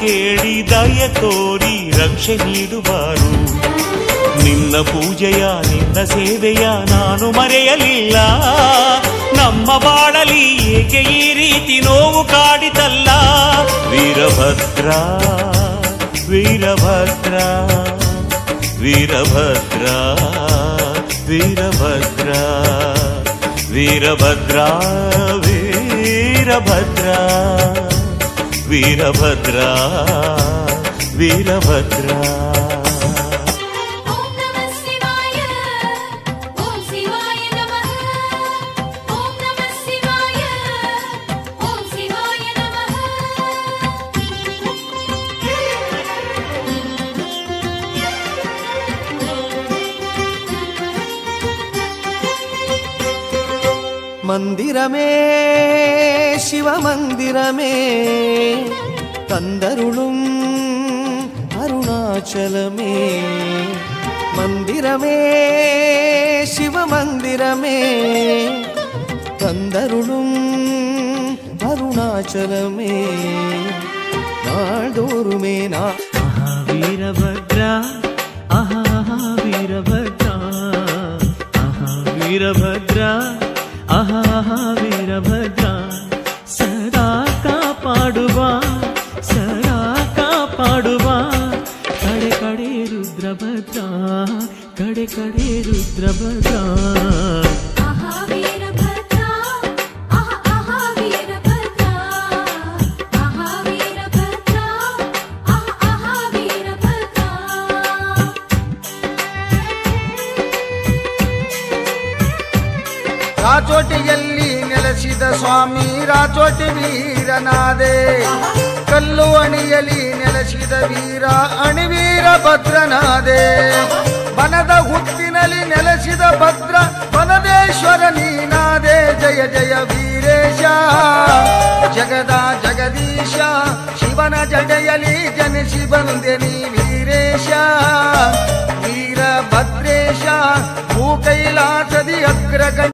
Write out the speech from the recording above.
ಕೇಳಿ ದಯ ತೋರಿ ರಕ್ಷೆ ನೀಡುವರು. ನಿನ್ನ ಪೂಜೆಯ ನಿನ್ನ ಸೇವೆಯ ನಾನು ಮರೆಯಲಿಲ್ಲ. ನಮ್ಮ ಬಾಳಲಿ ಏಕೆ ಈ ರೀತಿ ನೋವು ಕಾಡಿತಲ್ಲ. ವೀರಭದ್ರ ವೀರಭದ್ರ ವೀರಭದ್ರ ವೀರಭದ್ರ ವೀರಭದ್ರ ವೀರಭದ್ರ ವೀರಭದ್ರ ವೀರಭದ್ರ. மந்திரமே சிவமந்திரமே தந்தருளும் அருணாச்சலமே. மந்திரமே சிவமந்திரமே தந்தருளும் அருணாச்சலமே. நாள்தோறுமே வீரபத்ரா ஆஹா வீரபத்ரா ஆஹா வீரபத்ரா ಆಹಾ ವೀರಭದ್ರ. ಸದಾ ಕಾಪಾಡುವ ಸದಾ ಕಾಪಾಡುವ ಕಡೆ ಕಡೆ ರುದ್ರಭದ್ರ ಕಡೆ ಕಡೆ ರುದ್ರಭದ್ರ. ರಾಚೋಟಿಯಲ್ಲಿ ನೆಲೆಸಿದ ಸ್ವಾಮಿ ರಾಚೋಟಿ ವೀರನಾದೆ. ಕಲ್ಲು ಅಣಿಯಲಿ ನೆಲೆಸಿದ ವೀರ ಅಣಿವೀರ ಭದ್ರನಾದೆ. ಬನದ ಹುತ್ತಿನಲ್ಲಿ ನೆಲೆಸಿದ ಭದ್ರ ಬನದೇಶ್ವರ ನೀನಾದೆ. ಜಯ ಜಯ ವೀರೇಶ ಜಗದ ಜಗದೀಶ ಶಿವನ ಜಡೆಯಲಿ ಜನಿಸಿ ಬಂದೆ ನೀ ವೀರೇಶ. ವೀರಭದ್ರೇಶ ಭೂ ಕೈಲಾಸದಿ ಅಗ್ರಗಣ್ಯ